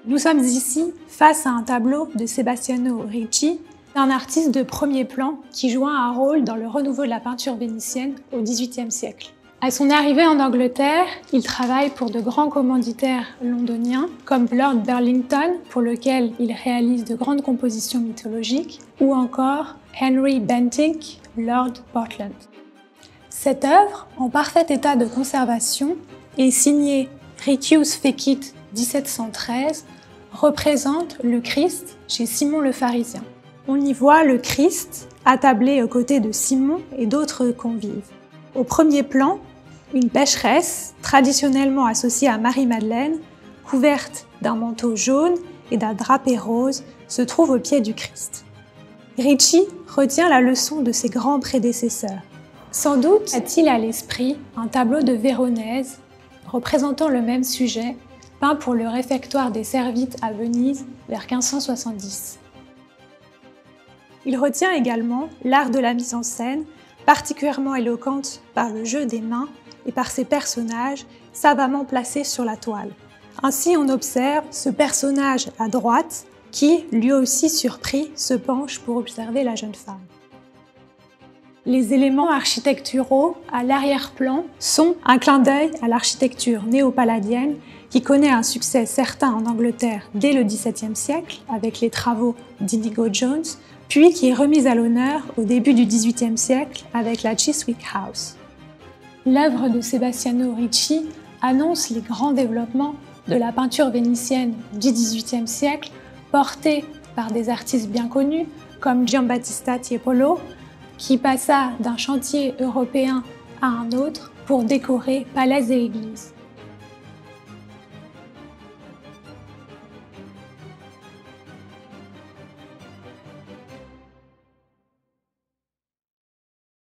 Nous sommes ici face à un tableau de Sebastiano Ricci, un artiste de premier plan qui joua un rôle dans le renouveau de la peinture vénitienne au XVIIIe siècle. À son arrivée en Angleterre, il travaille pour de grands commanditaires londoniens comme Lord Burlington, pour lequel il réalise de grandes compositions mythologiques, ou encore Henry Bentinck, Lord Portland. Cette œuvre, en parfait état de conservation, est signée Riccius Fecit 1713, représente le Christ chez Simon le pharisien. On y voit le Christ attablé aux côtés de Simon et d'autres convives. Au premier plan, une pécheresse, traditionnellement associée à Marie-Madeleine, couverte d'un manteau jaune et d'un drapé rose, se trouve au pied du Christ. Ricci retient la leçon de ses grands prédécesseurs. Sans doute a-t-il à l'esprit un tableau de Véronèse représentant le même sujet, peint pour le réfectoire des Servites à Venise vers 1570. Il retient également l'art de la mise en scène, particulièrement éloquente par le jeu des mains et par ses personnages savamment placés sur la toile. Ainsi, on observe ce personnage à droite qui, lui aussi surpris, se penche pour observer la jeune femme. Les éléments architecturaux à l'arrière-plan sont un clin d'œil à l'architecture néo-palladienne qui connaît un succès certain en Angleterre dès le XVIIe siècle avec les travaux d'Inigo Jones, puis qui est remise à l'honneur au début du XVIIIe siècle avec la Chiswick House. L'œuvre de Sebastiano Ricci annonce les grands développements de la peinture vénitienne du XVIIIe siècle, portée par des artistes bien connus comme Giambattista Tiepolo, qui passa d'un chantier européen à un autre pour décorer palais et églises.